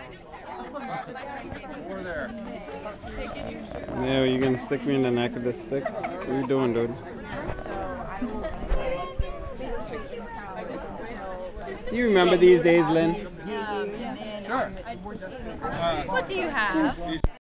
Over there. Yeah, you gonna stick me in the neck with this stick? What are you doing, dude? Do you remember these days, Lynn? Sure. What do you have?